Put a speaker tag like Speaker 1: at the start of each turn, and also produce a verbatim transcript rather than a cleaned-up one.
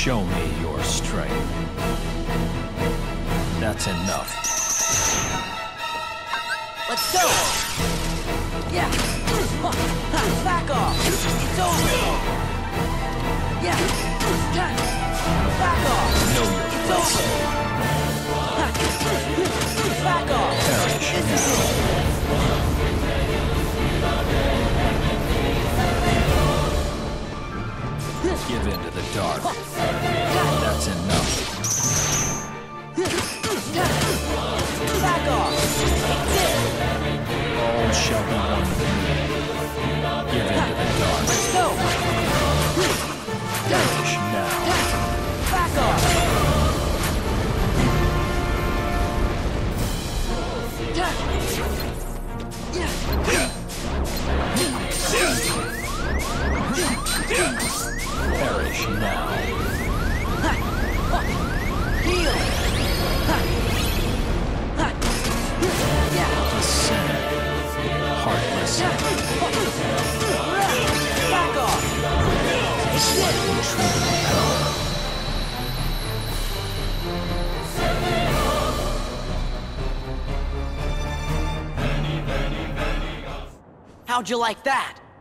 Speaker 1: Show me your strength. That's enough.
Speaker 2: Let's go! Yeah! Back off! It's over! Yeah! Back off!
Speaker 1: Know your
Speaker 2: It's
Speaker 1: place.
Speaker 2: over! Back off!
Speaker 1: Perish
Speaker 2: This is
Speaker 1: now.
Speaker 2: it!
Speaker 1: Give in to the dark. That's enough.
Speaker 2: Back off! It's it!
Speaker 1: All shall be one with me. Give in to the dark.
Speaker 2: Let's go!
Speaker 1: Perish now.
Speaker 2: Back off!
Speaker 1: Perish now.
Speaker 2: Heal!
Speaker 1: Descend. Heartless.
Speaker 2: Back off!
Speaker 1: Intruder power.
Speaker 2: How'd you like that?